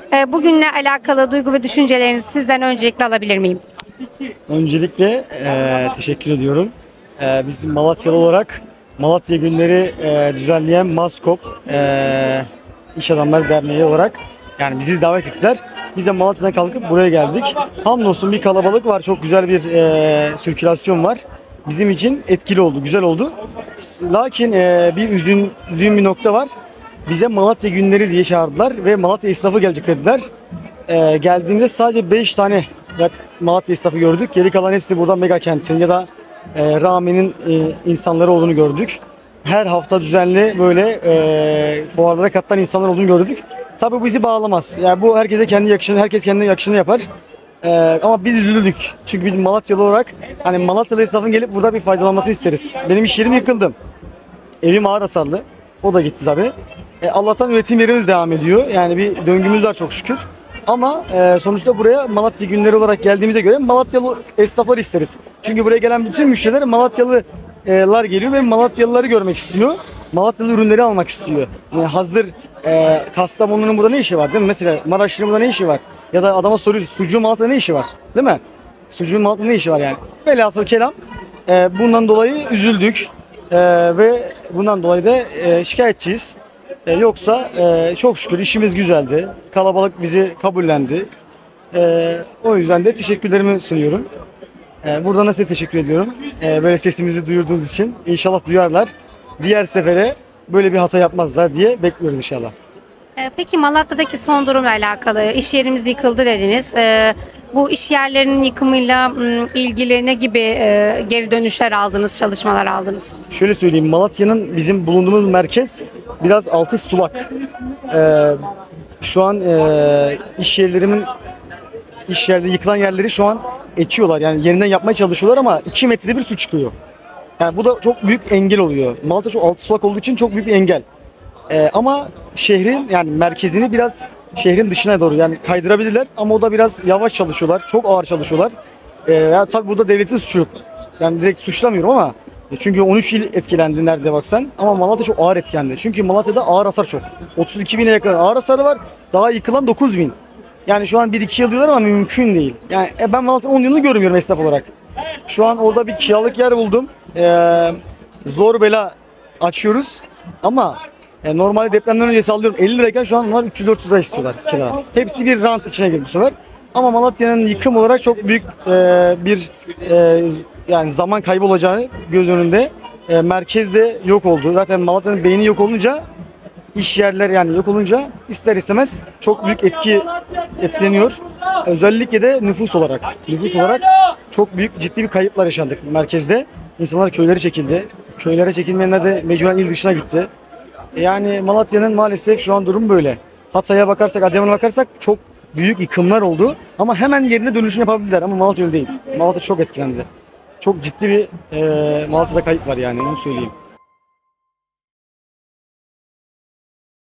Bugünle alakalı duygu ve düşüncelerinizi sizden öncelikle alabilir miyim? Öncelikle teşekkür ediyorum. Biz Malatyalı olarak Malatya Günleri düzenleyen MASKOP İş Adamları Derneği olarak yani bizi davet ettiler. Biz de Malatya'dan kalkıp buraya geldik. Hamdolsun bir kalabalık var. Çok güzel bir sirkülasyon var. Bizim için etkili oldu, güzel oldu. Lakin bir üzüldüğüm bir nokta var. Bize Malatya Günleri diye çağırdılar ve Malatya esnafı gelecek dediler. Geldiğimde sadece 5 tane Malatya esnafı gördük. Geri kalan hepsi buradan Mega Kent'in ya da Rami'nin insanları olduğunu gördük. Her hafta düzenli böyle fuarlara katılan insanlar olduğunu gördük. Tabii bu bizi bağlamaz. Yani bu herkese kendi yakışını, herkes kendi yakışını yapar. Ama biz üzüldük. Çünkü biz Malatyalı olarak hani Malatyalı esnafın gelip burada bir faydalanmasını isteriz. Benim iş yerim yıkıldı. Evim ağır hasarlı. O da gitti tabii. Allah'tan üretim yerimiz devam ediyor. Yani bir döngümüz var çok şükür. Ama sonuçta buraya Malatya Günleri olarak geldiğimize göre Malatyalı esnafları isteriz. Çünkü buraya gelen bütün müşteriler Malatyalılar geliyor ve Malatyalıları görmek istiyor. Malatyalı ürünleri almak istiyor. Yani hazır Kastamonu'nun burada ne işi var değil mi? Mesela Maraşlı'nın burada ne işi var? Ya da adama soruyoruz sucuğun Malatya'da ne işi var? Değil mi? Sucuğun Malatya'da ne işi var yani? Velhasıl kelam bundan dolayı üzüldük. Ve bundan dolayı da şikayetçiyiz. Yoksa çok şükür işimiz güzeldi. Kalabalık bizi kabullendi. O yüzden de teşekkürlerimi sunuyorum. Buradan da size teşekkür ediyorum. Böyle sesimizi duyurduğunuz için. İnşallah duyarlar. Diğer sefere böyle bir hata yapmazlar diye bekliyoruz inşallah. Peki Malatya'daki son durumla alakalı iş yerimiz yıkıldı dediniz. Bu iş yerlerinin yıkımıyla ilgili ne gibi geri dönüşler aldınız, çalışmalar aldınız? Şöyle söyleyeyim, Malatya'nın bizim bulunduğumuz merkez biraz altı sulak. Şu an iş yerde yıkılan yerleri şu an geçiyorlar. Yani yerinden yapmaya çalışıyorlar ama 2 metrede bir su çıkıyor. Yani bu da çok büyük engel oluyor. Malatya çok altı sulak olduğu için çok büyük bir engel. Ama şehrin yani merkezini biraz şehrin dışına doğru yani kaydırabilirler ama o da biraz yavaş çalışıyorlar. Çok ağır çalışıyorlar. Yani tabii burada devletin suçu yok. Yani direkt suçlamıyorum ama çünkü 13 il etkilendi nerede baksan ama Malatya çok ağır etkilendi. Çünkü Malatya'da ağır hasar çok. 32 bine yakın ağır hasarı var. Daha yıkılan 9 bin. Yani şu an 1-2 yıl diyorlar ama mümkün değil. Yani ben Malatya'nın 10 yılını görmüyorum esnaf olarak. Şu an orada bir kiralık yer buldum. Zor bela açıyoruz ama normalde depremden önce sallıyorum 50 lirayken şu an onlar 300-400 lira istiyorlar kira. Hepsi bir rant içine girdi bu sefer. Ama Malatya'nın yıkım olarak çok büyük bir yani zaman kaybı olacağını göz önünde. Merkezde yok oldu. Zaten Malatya'nın beyni yok olunca iş yerler yani yok olunca ister istemez çok büyük etkileniyor. Özellikle de nüfus olarak çok büyük ciddi bir kayıplar yaşandık merkezde. İnsanlar köylere çekildi. Köylere çekilmeyenler de mecburen il dışına gitti. Yani Malatya'nın maalesef şu an durum böyle. Hatay'a bakarsak, Adıyaman'a bakarsak çok büyük yıkımlar oldu. Ama hemen yerine dönüşüm yapabilirler ama Malatya öyle değil. Malatya çok etkilendi. Çok ciddi bir Malatya'da kayıp var yani onu söyleyeyim.